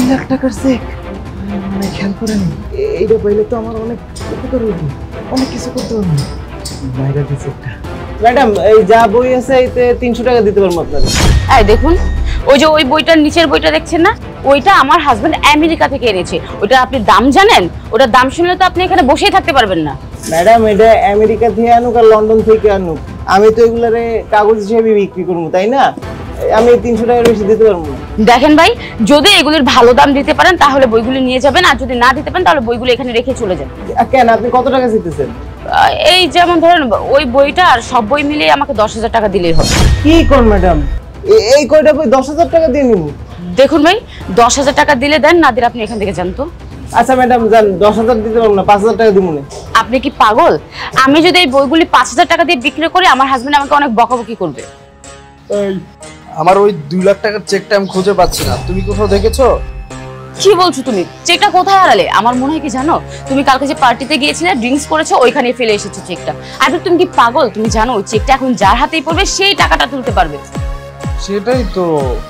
লাখ টাকার চেক মানে খেয়াল করেনি। এইটা পাইলে তো আমার অনেক উপকার হইব, অনেক কিছু করতে পারবো। বাইরে দিচ্ছে একটা। ম্যাডাম এই যা বই আছে এতে 300 টাকা দিতে পারবো আপনাকে। এই দেখুন, ওই যে ওই বইটার নিচের বইটা দেখছেন না, ওইটা আমার হাজবেন্ড আমেরিকা থেকে এনেছে। ওটা আপনি দাম জানেন? ওটার দাম শুনলে তো আপনি এখানে বসেই থাকতে পারবেন না। ম্যাডাম এটা আমেরিকা থেকে আনুক আর লন্ডন থেকে আনুক, আমি তো এগুলারে কাগজ হিসেবে বিক্রি করবো, তাই না? আমি 300 টাকার বেশি দিতে পারবো না। দেখেন ভাই, যদি এগুলির ভালো দাম দিতে পারেন তাহলে বইগুলি নিয়ে যাবেন, আর যদি না দিতে পারেন তাহলে বইগুলো এখানে রেখে চলে যান। কেন, আপনি কত টাকা দিতেছেন? এই যেমন ধরেন ওই বইটা আর সব বই মিলিয়ে আমাকে 10,000 টাকা দিলেই হবে। কি কোন ম্যাডাম, এই কয়টা বই 10,000 টাকা দিয়ে নিব? দেখুন ভাই, 10,000 টাকা দিলে দেন, না দিলে আপনি এখান থেকে যান তো। আচ্ছা ম্যাডাম যান, 10,000 দিতে পারবো না, 5,000 টাকা দিব না। আপনি কি পাগল? আমি যদি এই বইগুলি 5,000 টাকা দিয়ে বিক্রি করি, আমার হাজবেন্ড আমাকে অনেক বকাবকি করবে। এই আমার ওই 2 লাখ টাকার চেকটা আমি খুঁজে পাচ্ছি না, তুমি কোথাও দেখেছো? কি বলছো তুমি? চেকটা কোথায় হারালে? আমার মনে হয় কি জানো, তুমি কালকে যে পার্টিতে গিয়েছিলে, ড্রিঙ্কস করেছো, ওইখানে ফেলে এসেছো চেকটা। আর তুমি কি পাগল? তুমি জানো ওই চেকটা এখন যার হাতেই পড়বে সেই টাকাটা তুলতে পারবে। সেটাই তো।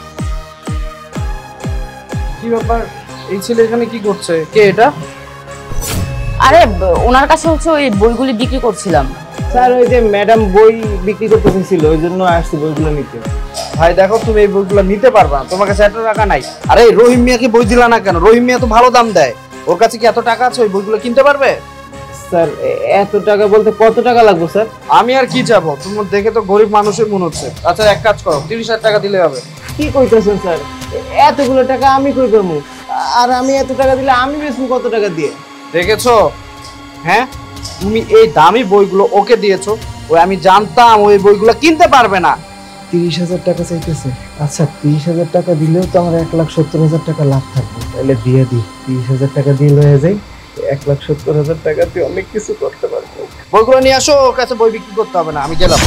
কি ব্যাপার, এই ছেলে এখানে কি করছে? কে এটা? আরে ওনার কাছে হচ্ছে ওই বইগুলি বিক্রি করছিলাম। স্যার ওই যে ম্যাডাম বই বিক্রি করতে চাইছিল, ওই জন্য আসছি বইগুলো নিতে। ভাই দেখো, তুমি এই বইগুলো নিতে পারবা না, তোমার কাছে এত টাকা নাই। আরে রহিম মিয়াকে বই দিলা না কেন? রহিম মিয়া তো ভালো দাম দেয়, ওর কাছে কি এত টাকা আছে ওই বইগুলো কিনতে পারবে? স্যার এত টাকা বলতে কত টাকা লাগবে স্যার? আমি আর কি যাবো, তোমার দেখে তো গরিব মানুষের মনে হচ্ছে। আচ্ছা এক কাজ করো, 30,000 টাকা দিলে হবে। কি কইতেছেন স্যার, এতগুলো টাকা আমি কই পাবো? আর আমি এত টাকা দিলে আমি বেশি কত টাকা দিয়ে? দেখেছো? হ্যাঁ, তুমি এই দামি বইগুলো ওকে দিয়েছো, ওই আমি জানতাম ওই বইগুলো কিনতে পারবে না। 30,000 টাকা চাইতেছে। আচ্ছা 30,000 টাকা দিলেও তো আমার 1,70,000 টাকা লাভ থাকবে, তাহলে দিয়ে দিই। 30,000 টাকা দিয়ে লয়ে যাই, 1,70,000 টাকা দিয়ে অনেক কিছু করতে পারবো। বইগুলো নিয়ে আসো, ওর কাছে বই বিক্রি করতে হবে না, আমি গেলাম।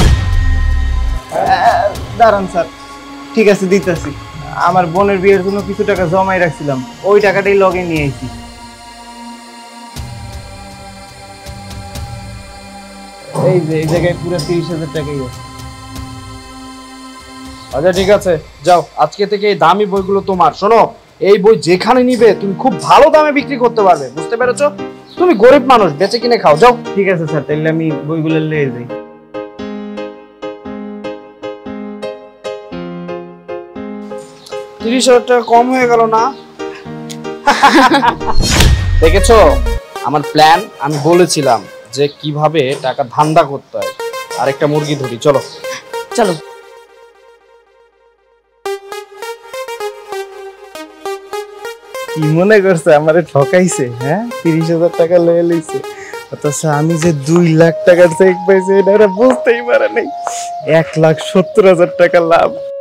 দাঁড়ান স্যার, ঠিক আছে দিতেছি। আমার বোনের বিয়ের জন্য কিছু টাকা জমাই রাখছিলাম, ওই টাকাটাই লগে নিয়ে আইছি। এই যে এই জায়গায় পুরো 30,000 টাকাই আছে। আচ্ছা ঠিক আছে, যাও, আজকে থেকে এই দামি বইগুলো তোমার। শোনো, এই বই যেখানে নিবে তুমি খুব ভালো দামে বিক্রি করতে পারবে, বুঝতে পেরেছো? তুমি গরিব মানুষ, বেচে কিনে খাও, যাও। ঠিক আছে স্যার, তাহলে আমি বইগুলো নিয়ে যাই। 30,000 টাকা কম হয়ে গেল না? দেখেছো আমার প্ল্যান? আমি বলেছিলাম যে কিভাবে টাকা ধান্দা করতে হয়। আরেকটা মুরগি ধরি, চলো চলো। কি মনে করছে আমারে ঠকাইছে? হ্যাঁ, 30,000 টাকা লয়ে লইছে, অথচ আমি যে 2 লাখ টাকার চেক পাইছি এটা বুঝতেই পারে নাই। 1,70,000 টাকা লাভ।